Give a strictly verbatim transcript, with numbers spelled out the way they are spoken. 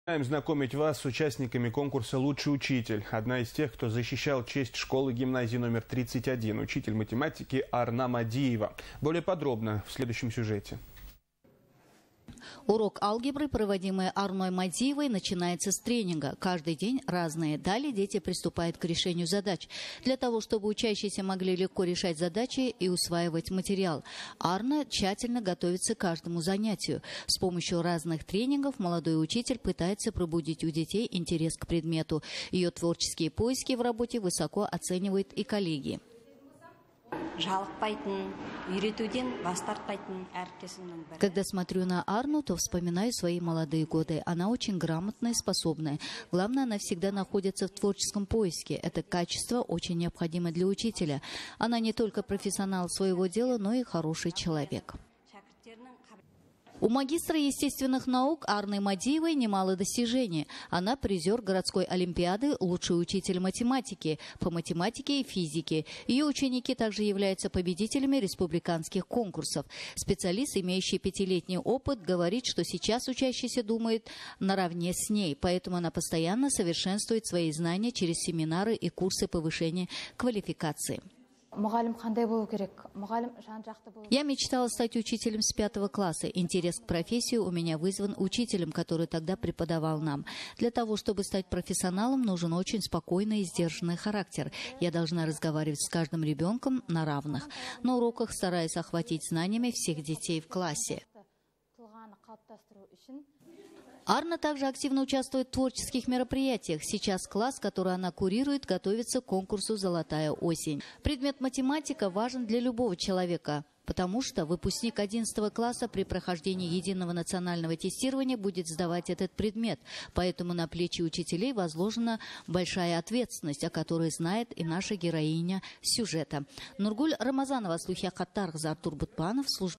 Начинаем знакомить вас с участниками конкурса «Лучший учитель». Одна из тех, кто защищал честь школы-гимназии номер тридцать один, учитель математики Арна Мадиева. Более подробно в следующем сюжете. Урок алгебры, проводимый Арной Мадиевой, начинается с тренинга. Каждый день разные. Далее дети приступают к решению задач. Для того, чтобы учащиеся могли легко решать задачи и усваивать материал, Арна тщательно готовится к каждому занятию. С помощью разных тренингов молодой учитель пытается пробудить у детей интерес к предмету. Ее творческие поиски в работе высоко оценивают и коллеги. Когда смотрю на Арну, то вспоминаю свои молодые годы. Она очень грамотная и способная. Главное, она всегда находится в творческом поиске. Это качество очень необходимо для учителя. Она не только профессионал своего дела, но и хороший человек. У магистра естественных наук Арны Мадиевой немало достижений. Она призер городской олимпиады, лучший учитель математики по математике и физике. Ее ученики также являются победителями республиканских конкурсов. Специалист, имеющий пятилетний опыт, говорит, что сейчас учащийся думает наравне с ней, поэтому она постоянно совершенствует свои знания через семинары и курсы повышения квалификации. Я мечтала стать учителем с пятого класса. Интерес к профессии у меня вызван учителем, который тогда преподавал нам. Для того, чтобы стать профессионалом, нужен очень спокойный и сдержанный характер. Я должна разговаривать с каждым ребенком на равных. На уроках стараюсь охватить знаниями всех детей в классе. Арна также активно участвует в творческих мероприятиях. Сейчас класс, который она курирует, готовится к конкурсу «Золотая осень». Предмет математика важен для любого человека, потому что выпускник одиннадцатого класса при прохождении единого национального тестирования будет сдавать этот предмет. Поэтому на плечи учителей возложена большая ответственность, о которой знает и наша героиня сюжета. Нургуль Рамазанова, Слухия Хаттаргза, Артур Бутпанов, служба